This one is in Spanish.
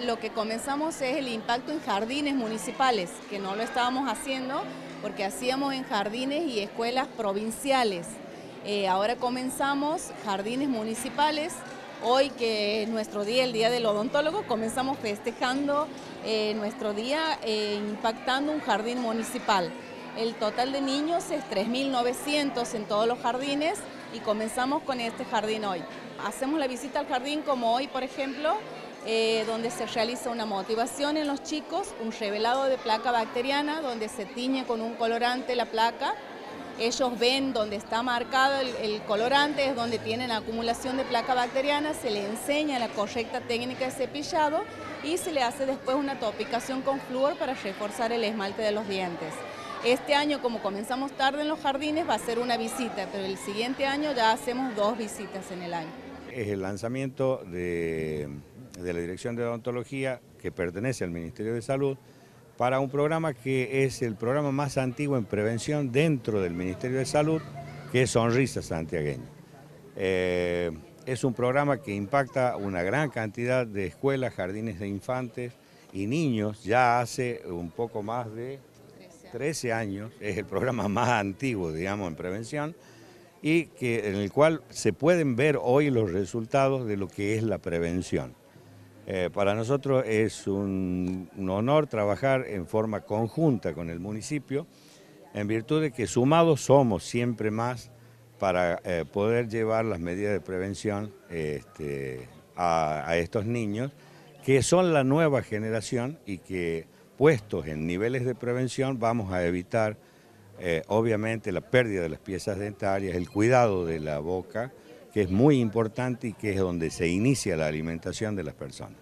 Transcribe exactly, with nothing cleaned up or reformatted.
lo que comenzamos es el impacto en jardines municipales, que no lo estábamos haciendo porque hacíamos en jardines y escuelas provinciales. Eh, ahora comenzamos jardines municipales. Hoy, que es nuestro día, el Día del Odontólogo, comenzamos festejando eh, nuestro día eh, impactando un jardín municipal. El total de niños es tres mil novecientos en todos los jardines y comenzamos con este jardín hoy. Hacemos la visita al jardín como hoy, por ejemplo, eh, donde se realiza una motivación en los chicos, un revelado de placa bacteriana, donde se tiñe con un colorante la placa. Ellos ven donde está marcado el, el colorante, es donde tienen acumulación de placa bacteriana, se les enseña la correcta técnica de cepillado y se le hace después una topicación con flúor para reforzar el esmalte de los dientes. Este año, como comenzamos tarde en los jardines, va a ser una visita, pero el siguiente año ya hacemos dos visitas en el año. Es el lanzamiento de, de la Dirección de Odontología, que pertenece al Ministerio de Salud, para un programa que es el programa más antiguo en prevención dentro del Ministerio de Salud, que es Sonrisa Santiagueña. Eh, es un programa que impacta una gran cantidad de escuelas, jardines de infantes y niños. Ya hace un poco más de trece años, es el programa más antiguo, digamos, en prevención, y que, en el cual se pueden ver hoy los resultados de lo que es la prevención. Eh, para nosotros es un, un honor trabajar en forma conjunta con el municipio, en virtud de que sumados somos siempre más para eh, poder llevar las medidas de prevención este, a, a estos niños, que son la nueva generación y que, puestos en niveles de prevención, vamos a evitar eh, obviamente la pérdida de las piezas dentarias, el cuidado de la boca, que es muy importante y que es donde se inicia la alimentación de las personas.